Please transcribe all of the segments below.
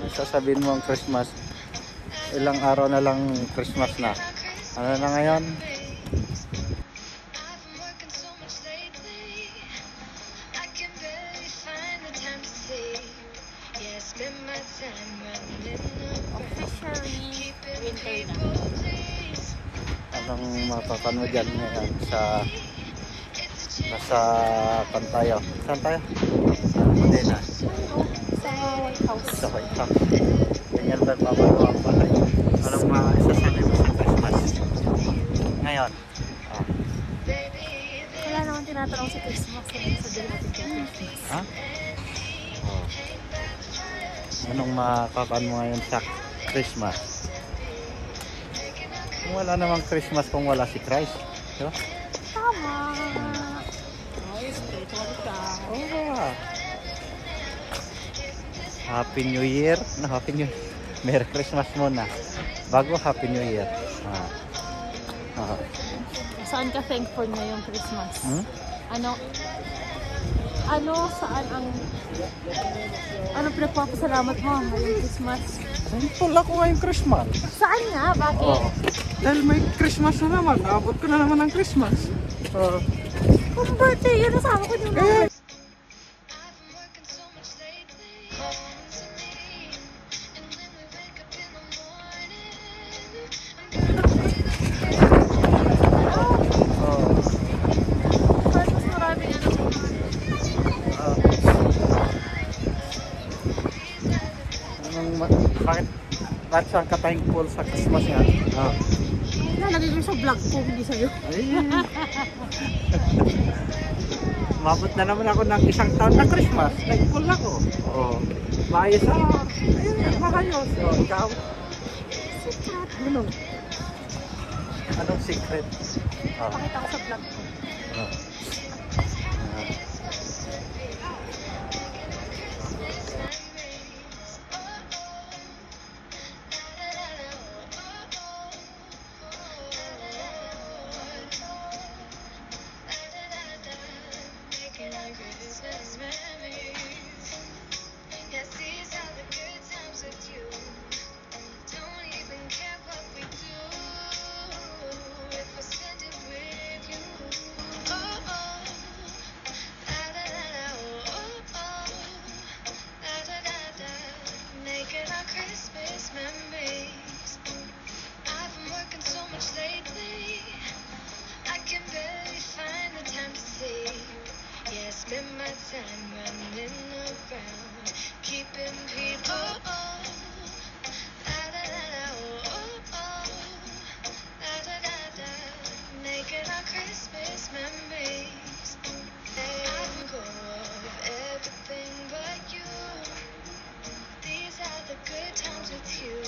sasabihin mo ang Christmas, ilang araw na lang Christmas na. Ano na ngayon? Officially winter na. Anong mapapanood dyan ngayon sa nasa tayo? Saan tayo? Modena. Sa White House. Sa White House. Ganyan ba papagawa ang bahay? Anong masasabi mo sa Christmas ngayon? Wala naman tinatanong sa Christmas. Ano sabihin natin kay Christmas? Ha? Oh. Anong mapapanood mo ngayon sa Christmas? Kung wala namang Christmas kung wala si Christ. Diba? Tama. Ay, spiritual ka. Oh. Happy New Year. No, Happy New Year. Merry Christmas muna. Bago Happy New Year. Saan ka thankful ngayong Christmas? Hmm? Ano pinagpapasalamat mo ngayong Christmas? Thankful ako ngayong Christmas. Saan nga? Bakit? Oh. Dahil may Christmas na naman. Abot ko na naman ang Christmas. Kung birthday, yun nasama ko yung number. Bakit siya ka thankful sa Christmas nga? Nalagay ko sa vlog ko, hindi sa'yo. Mabot na naman ako ng isang taon na Christmas. Thankful ako. Maayos ako. Ayun, makayos. Ikaw? Secret. Anong secret? Pakita ko sa vlog ko. Spend my time running around, keeping people making our Christmas memories. I can go of everything but you. These are the good times with you,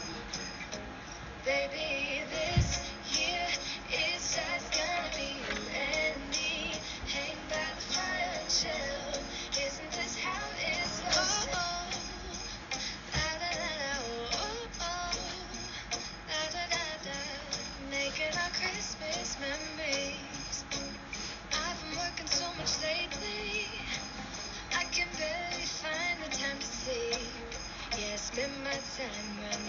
baby. This year is just gonna be you and me. Hang by the fire and chill. Isn't this how it's supposed to? Making our Christmas memories. I've been working so much lately, I can barely find the time to sleep. Yeah, spend my time running